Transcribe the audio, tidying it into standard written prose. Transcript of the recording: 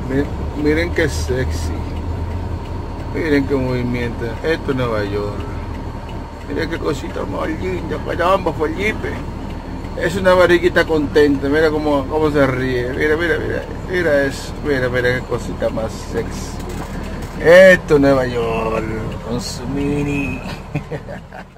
Miren qué sexy. Miren qué movimiento. Esto es Nueva York. Miren qué cosita más linda. Caramba, Felipe. Es una barriguita contenta. Mira cómo se ríe. Mira eso. Mira qué cosita más sexy. Esto es Nueva York. Con su mini.